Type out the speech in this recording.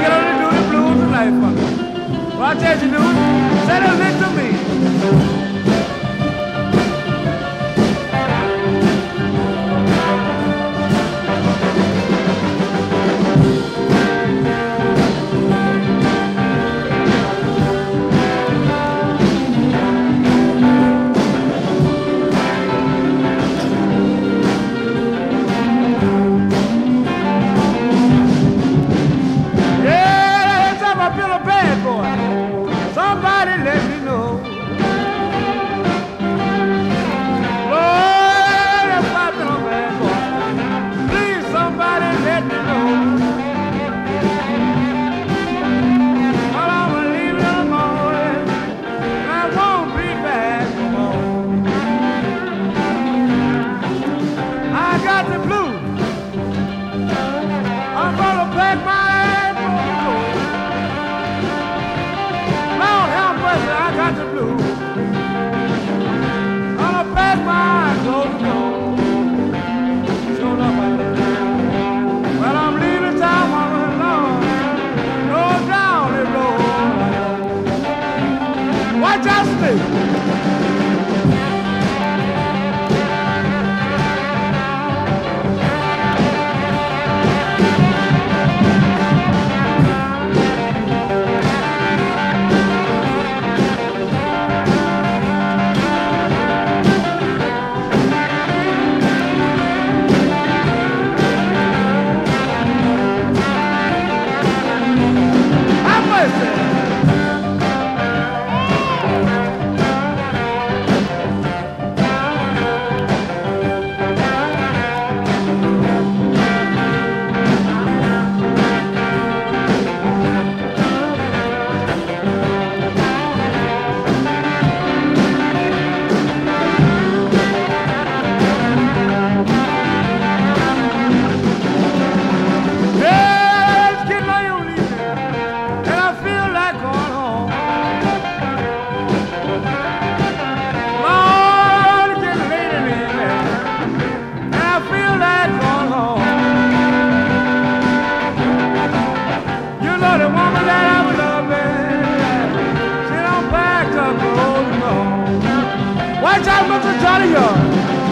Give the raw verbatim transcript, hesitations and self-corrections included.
get on and do the blues tonight for me. Well, I tell you, dude, say the lick to me. Somebody let me know. Lord, if I've been a bad boy, please somebody let me know. But I'm gonna leave it alone, and I won't be back no more. I got the blues. I'm gonna pack my ass on the road. I got the blues. Gonna pack my clothes on. Showed up I did. Well, I'm leaving town, mama, alone. No down the road. Watch out, Steve. Watch out, Mister Johnny Young.